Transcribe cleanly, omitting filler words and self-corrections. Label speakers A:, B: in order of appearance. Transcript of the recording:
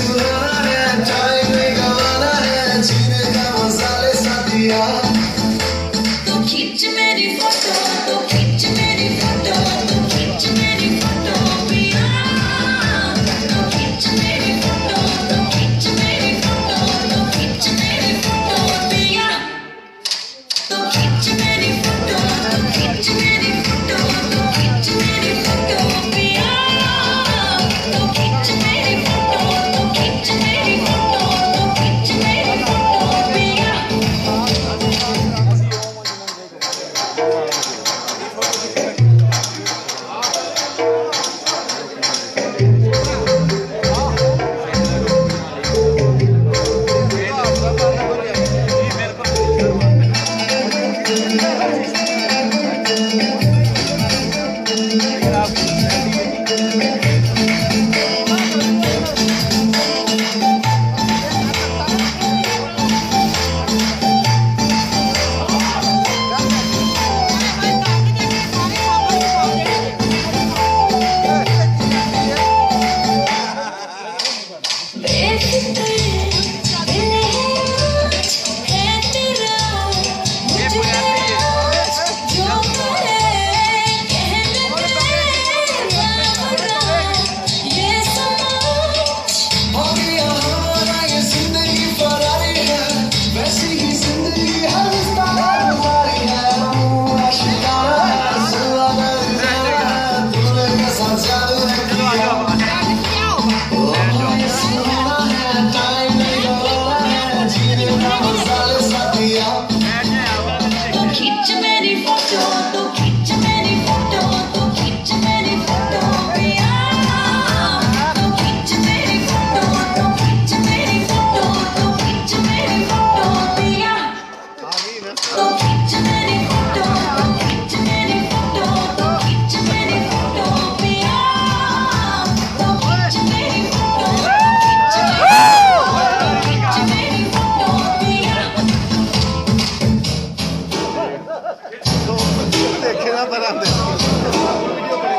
A: सुहाना है, टाइम नहीं गवाना है, जीने का मजा ले साथिया।
B: तो खींच मेरी फोटो, तो खींच मेरी फोटो, तो खींच मेरी फोटो पिया। तो खींच मेरी फोटो, तो खींच मेरी फोटो, तो खींच मेरी फोटो पिया। तो खींच मेरी फोटो, तो खींच मेरी फोटो, तो खींच मेरी फोटो पिया। तो खींच मेरी फोटो, तो खींच मेरी फोटो, तो खींच मेरी फोटो पिया।
C: देखना बराबर